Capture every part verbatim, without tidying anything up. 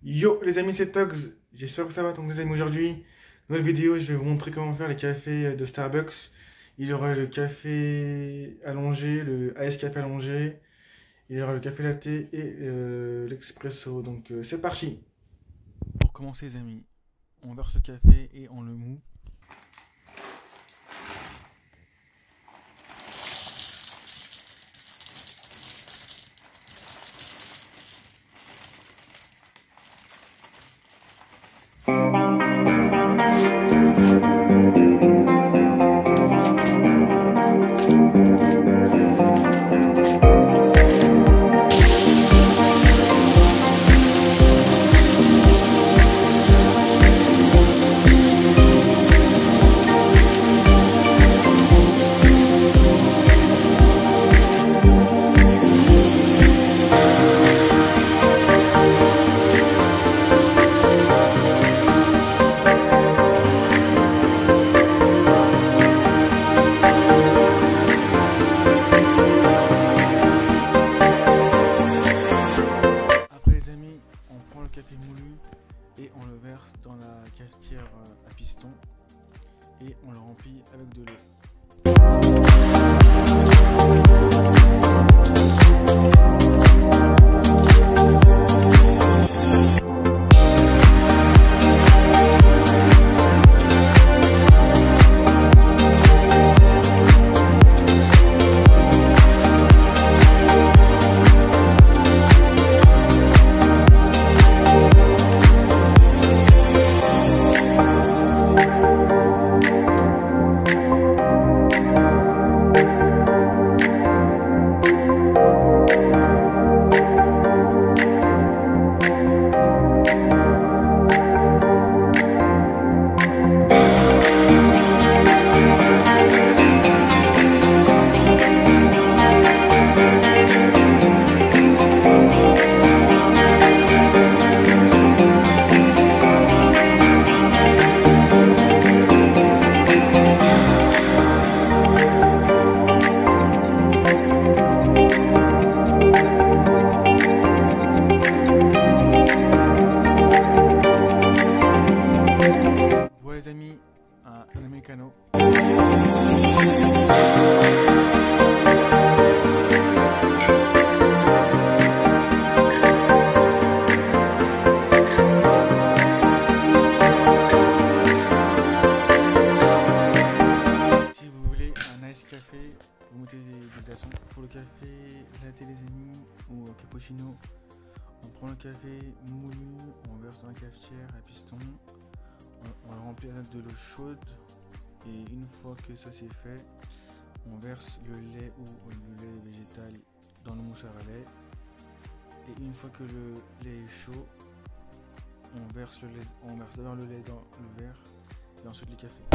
Yo les amis, c'est Togs, j'espère que ça va. Donc les amis, aujourd'hui, nouvelle vidéo, je vais vous montrer comment faire les cafés de Starbucks. Il y aura le café allongé, le Ice Café allongé, il y aura le café latte et euh, l'expresso. Donc euh, c'est parti. Pour commencer les amis, on verse le café et on le moud. Le café moulu et on le verse dans la cafetière à piston et on le remplit avec de l'eau. Les amis, un americano. Si vous voulez un ice café, vous mettez des, des glaçons. Pour le café latte les amis ou cappuccino, on prend le café moulu, on verse dans la cafetière à piston. On le remplit avec de l'eau chaude et une fois que ça c'est fait, on verse le lait ou le lait végétal dans le mousseur à lait. Et une fois que le lait est chaud, on verse le lait, on verse d'abord le lait dans le verre et ensuite le café.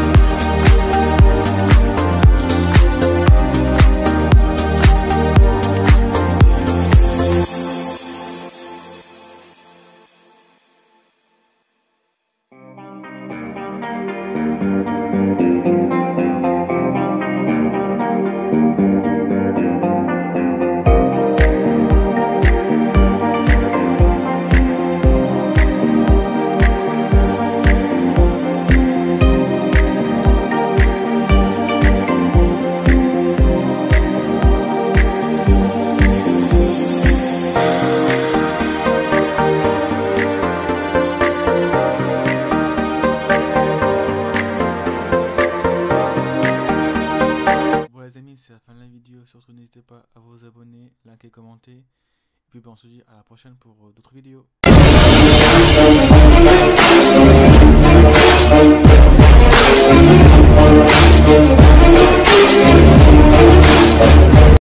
C'est la fin de la vidéo, surtout n'hésitez pas à vous abonner, liker, commenter. Et puis ben, on se dit à la prochaine pour d'autres vidéos.